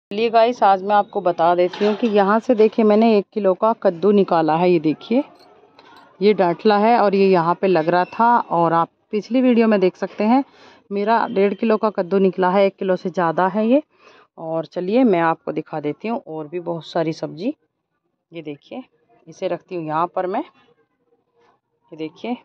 चलिए गाइस, आज मैं आपको बता देती हूँ कि यहाँ से देखिए मैंने 1 किलो का कद्दू निकाला है। ये देखिए, ये डांठला है और ये यहाँ पे लग रहा था। और आप पिछली वीडियो में देख सकते हैं मेरा 1.5 किलो का कद्दू निकला है। 1 किलो से ज़्यादा है ये। और चलिए मैं आपको दिखा देती हूँ और भी बहुत सारी सब्जी। ये देखिए, इसे रखती हूँ यहाँ पर मैं। ये देखिए,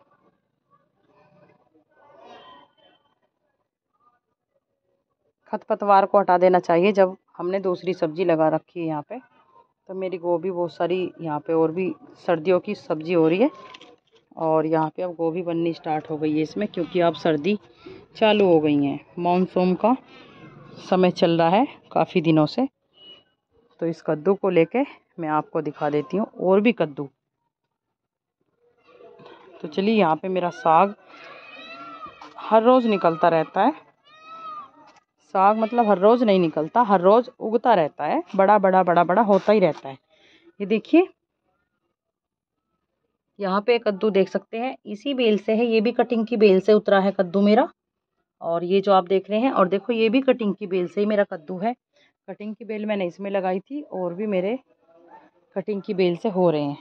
खरपतवार को हटा देना चाहिए जब हमने दूसरी सब्जी लगा रखी है यहाँ पे। तो मेरी गोभी बहुत सारी यहाँ पे और भी सर्दियों की सब्जी हो रही है। और यहाँ पे अब गोभी बननी स्टार्ट हो गई है इसमें, क्योंकि अब सर्दी चालू हो गई हैं। मॉनसून का समय चल रहा है काफ़ी दिनों से। तो इस कद्दू को लेके मैं आपको दिखा देती हूँ और भी कद्दू। तो चलिए, यहाँ पे मेरा साग हर रोज़ निकलता रहता है। साग मतलब हर रोज़ नहीं निकलता, हर रोज़ उगता रहता है। बड़ा बड़ा बड़ा बड़ा होता ही रहता है। ये देखिए, यहाँ पे कद्दू देख सकते हैं, इसी बेल से है। ये भी कटिंग की बेल से उतरा है कद्दू मेरा। और ये जो आप देख रहे हैं, और देखो ये भी कटिंग की बेल से ही मेरा कद्दू है। कटिंग की बेल मैंने इसमें लगाई थी और भी मेरे कटिंग की बेल से हो रहे हैं।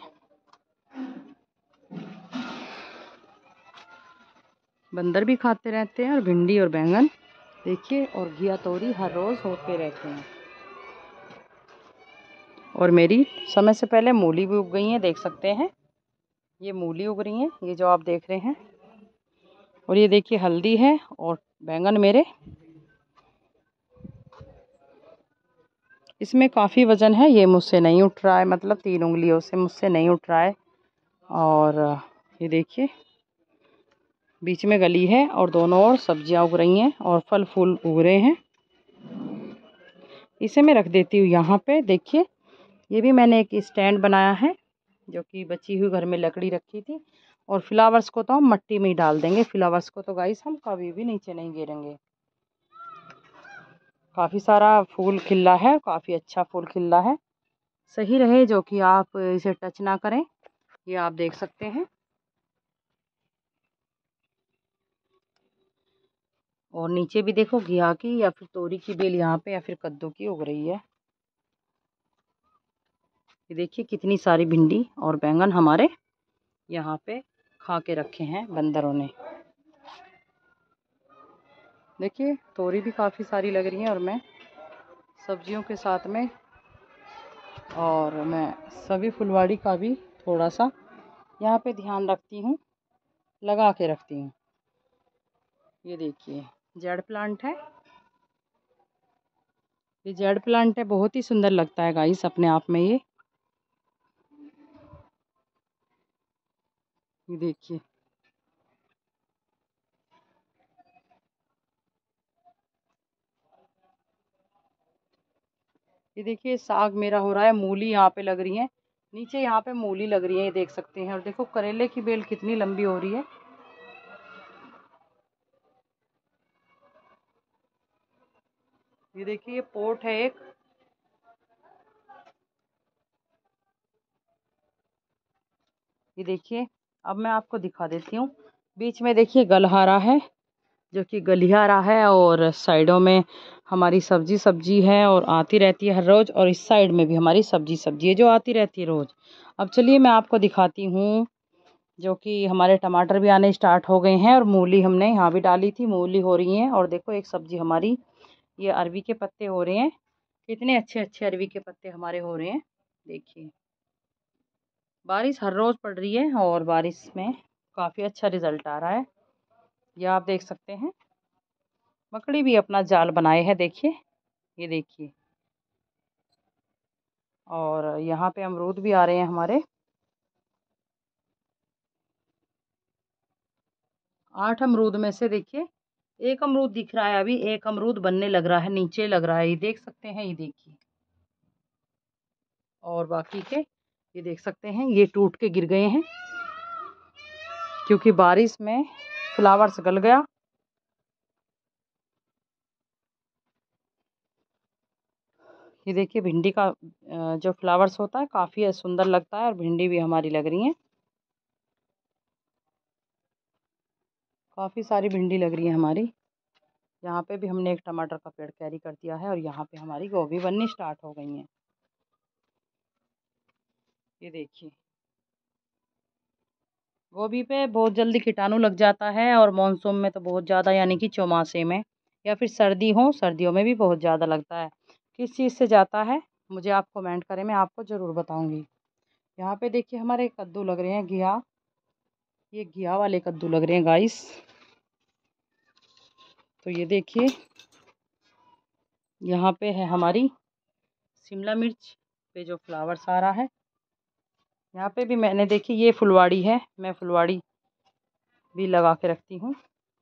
बंदर भी खाते रहते हैं। और भिंडी और बैंगन देखिए, और घिया तोरी हर रोज़ होते रहते हैं। और मेरी समय से पहले मूली भी उग गई हैं, देख सकते हैं। ये मूली उग रही हैं, ये जो आप देख रहे हैं। और ये देखिए, हल्दी है और बैंगन मेरे। इसमें काफ़ी वज़न है, ये मुझसे नहीं उठ रहा है, मतलब 3 उंगलियों से मुझसे नहीं उठ रहा है। और ये देखिए, बीच में गली है और दोनों ओर सब्जियां उग रही हैं और फल फूल उग रहे हैं। इसे मैं रख देती हूँ यहाँ पे। देखिए, ये भी मैंने एक स्टैंड बनाया है, जो कि बची हुई घर में लकड़ी रखी थी। और फ्लावर्स को तो हम मिट्टी में ही डाल देंगे। फ्लावर्स को तो गाइस हम कभी भी नीचे नहीं गिरेंगे। काफ़ी सारा फूल खिला है, काफ़ी अच्छा फूल खिला है। सही रहे जो कि आप इसे टच ना करें, ये आप देख सकते हैं। और नीचे भी देखो, घिया की या फिर तोरी की बेल यहाँ पे या फिर कद्दू की उग रही है। ये देखिए, कितनी सारी भिंडी और बैंगन हमारे यहाँ पे खा के रखे हैं बंदरों ने। देखिए, तोरी भी काफ़ी सारी लग रही हैं। और मैं सब्जियों के साथ में, और मैं सभी फुलवाड़ी का भी थोड़ा सा यहाँ पे ध्यान रखती हूँ, लगा के रखती हूँ। ये देखिए, जेड प्लांट है। ये जेड प्लांट है, बहुत ही सुंदर लगता है गाइस अपने आप में। ये देखिए, ये देखिए, साग मेरा हो रहा है। मूली यहाँ पे लग रही है, नीचे यहाँ पे मूली लग रही है, ये देख सकते हैं। और देखो, करेले की बेल कितनी लंबी हो रही है। ये देखिए, ये पोट है एक। ये देखिए, अब मैं आपको दिखा देती हूँ। बीच में देखिए गलहारा है, जो कि गलियारा है। और साइडों में हमारी सब्जी है और आती रहती है हर रोज़। और इस साइड में भी हमारी सब्जी है जो आती रहती है रोज़। अब चलिए मैं आपको दिखाती हूँ, जो कि हमारे टमाटर भी आने स्टार्ट हो गए हैं। और मूली हमने यहाँ भी डाली थी, मूली हो रही हैं। और देखो, एक सब्जी हमारी, ये अरवी के पत्ते हो रहे हैं। कितने अच्छे अच्छे अरवी के पत्ते हमारे हो रहे हैं। देखिए, बारिश हर रोज़ पड़ रही है और बारिश में काफ़ी अच्छा रिज़ल्ट आ रहा है, ये आप देख सकते हैं। मकड़ी भी अपना जाल बनाए है, देखिए। ये देखिए, और यहाँ पे अमरूद भी आ रहे हैं हमारे। 8 अमरूद में से देखिए, एक अमरूद दिख रहा है अभी, एक अमरूद बनने लग रहा है, नीचे लग रहा है, ये देख सकते हैं। ये देखिए, और बाकी के ये देख सकते हैं, ये टूट के गिर गए हैं क्योंकि बारिश में फ्लावर्स गल गया। ये देखिए, भिंडी का जो फ्लावर्स होता है काफ़ी सुंदर लगता है। और भिंडी भी हमारी लग रही है, काफ़ी सारी भिंडी लग रही है हमारी। यहाँ पे भी हमने एक टमाटर का पेड़ कैरी कर दिया है और यहाँ पे हमारी गोभी बननी स्टार्ट हो गई है। ये देखिए, गोभी पे बहुत जल्दी कीटाणु लग जाता है और मॉनसून में तो बहुत ज़्यादा, यानी कि चौमासे में या फिर सर्दियों में भी बहुत ज़्यादा लगता है। किस चीज़ से जाता है मुझे आप कमेंट करें, मैं आपको ज़रूर बताऊंगी। यहाँ पे देखिए हमारे कद्दू लग रहे हैं, घिया, ये घिया वाले कद्दू लग रहे हैं गाइस। तो ये देखिए यहाँ पे है हमारी शिमला मिर्च पे जो फ्लावर्स आ रहा है। यहाँ पे भी मैंने देखी, ये फुलवाड़ी है, मैं फुलवाड़ी भी लगा के रखती हूँ।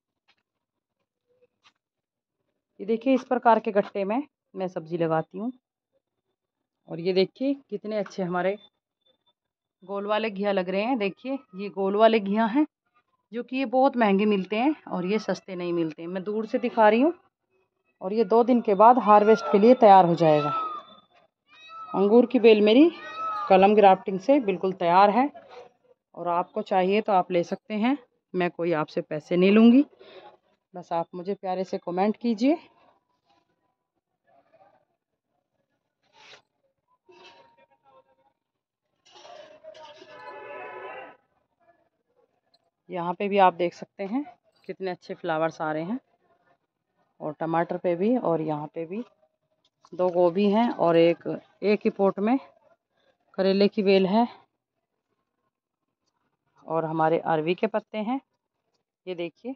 ये देखिए इस प्रकार के गट्टे में मैं सब्जी लगाती हूँ। और ये देखिए कितने अच्छे हमारे गोल वाले घिया लग रहे हैं। देखिए ये गोल वाले घिया हैं, जो कि ये बहुत महंगे मिलते हैं और ये सस्ते नहीं मिलते हैं। मैं दूर से दिखा रही हूँ और ये 2 दिन के बाद हार्वेस्ट के लिए तैयार हो जाएगा। अंगूर की बेल मेरी कलम ग्राफ्टिंग से बिल्कुल तैयार है और आपको चाहिए तो आप ले सकते हैं। मैं कोई आपसे पैसे नहीं लूँगी, बस आप मुझे प्यारे से कमेंट कीजिए। यहाँ पे भी आप देख सकते हैं कितने अच्छे फ्लावर्स आ रहे हैं, और टमाटर पे भी, और यहाँ पे भी 2 गोभी हैं और एक ही पोट में करेले की बेल है और हमारे अरवी के पत्ते हैं। ये देखिए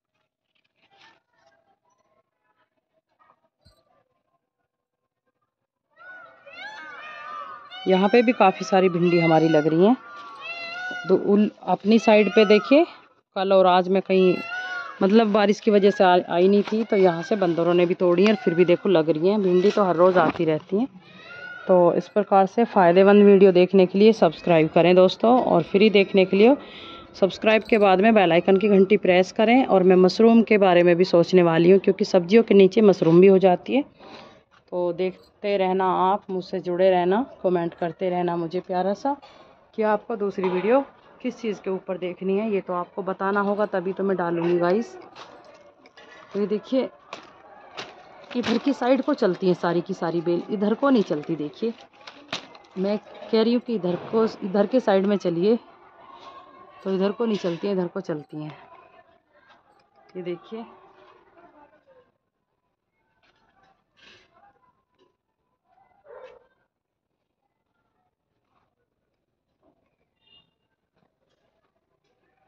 यहाँ पे भी काफ़ी सारी भिंडी हमारी लग रही हैं। तो अपनी साइड पे देखिए कल और आज में कहीं मतलब बारिश की वजह से आई नहीं थी, तो यहाँ से बंदरों ने भी तोड़ी हैं, फिर भी देखो लग रही हैं। भिंडी तो हर रोज़ आती रहती हैं। तो इस प्रकार से फ़ायदेमंद वीडियो देखने के लिए सब्सक्राइब करें दोस्तों, और फ्री देखने के लिए सब्सक्राइब के बाद में बेल आइकन की घंटी प्रेस करें। और मैं मशरूम के बारे में भी सोचने वाली हूँ, क्योंकि सब्जियों के नीचे मशरूम भी हो जाती है। तो देखते रहना, आप मुझसे जुड़े रहना, कमेंट करते रहना मुझे प्यारा सा कि आपको दूसरी वीडियो किस चीज़ के ऊपर देखनी है। ये तो आपको बताना होगा, तभी तो मैं डालूँगी गाइस। तो ये देखिए इधर की साइड को चलती है सारी की सारी बेल, इधर को नहीं चलती। देखिए मैं कह रही हूँ कि इधर के साइड में चलिए, तो इधर को नहीं चलती है, इधर को चलती हैं। ये देखिए